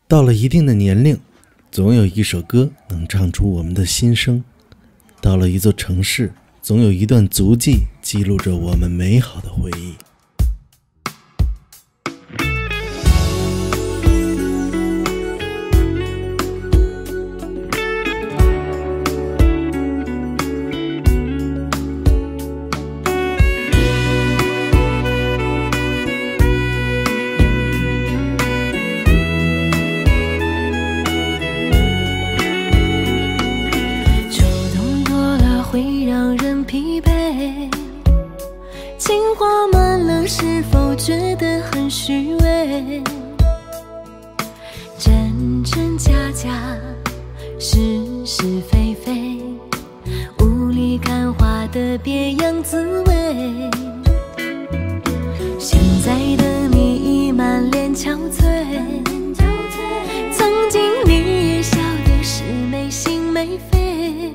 到了一定的年龄，总有一首歌能唱出我们的心声；到了一座城市，总有一段足迹记录着我们美好的回忆。 情话满了，是否觉得很虚伪？真真假假，是是非非，雾里看花的别样滋味。现在的你已满脸憔悴，曾经你也笑的是没心没肺。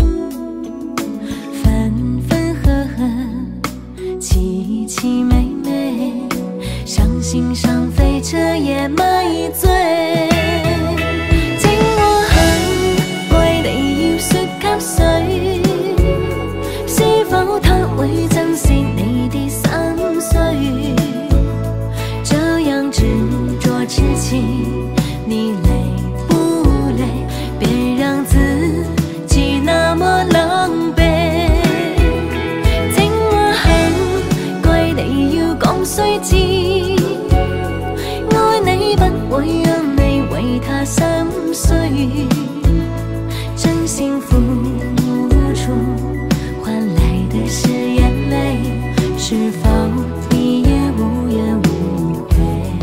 凄凄美美，伤心伤肺，彻夜迷醉。情和恨，怪你要说給誰？是否他會珍惜你的心碎？這樣執着痴情，你累不累？別讓自己那麼狼狽。誰知愛你不會讓你為他心碎，真心付出換來的是眼淚，是否你也無怨無悔？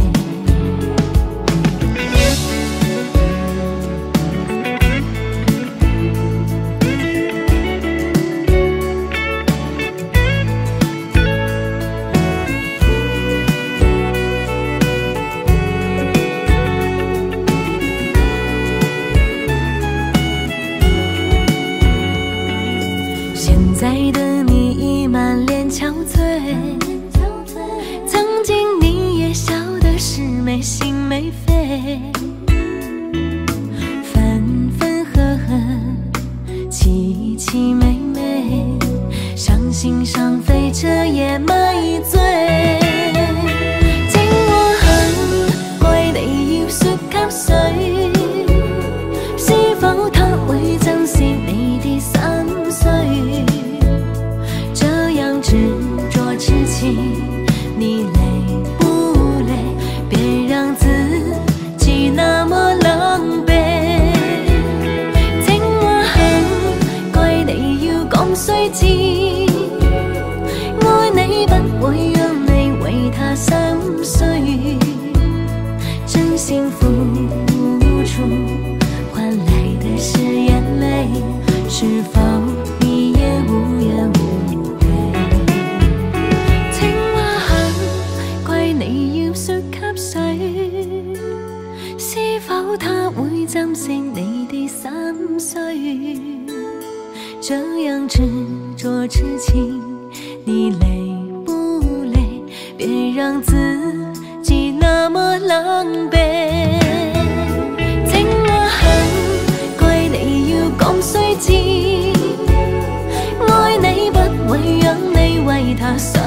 现在的你已满脸憔悴，曾经你也笑的是没心没肺。分分合合，凄凄美美，伤心伤肺，彻夜迷醉。情和恨，怪你要說給誰？是否他會珍惜你的心碎？執着痴情，你累不累？別讓自己那麼狼狽。情和恨，怪你要講誰知？愛你不會讓你為他心碎，真心付出換來的是眼淚，是否你也無怨無悔？是否他會珍惜你的心碎？這樣執着痴情，你累不累？別讓自己那麼狼狽。情和恨，怪你要講誰知？愛你不會讓你為他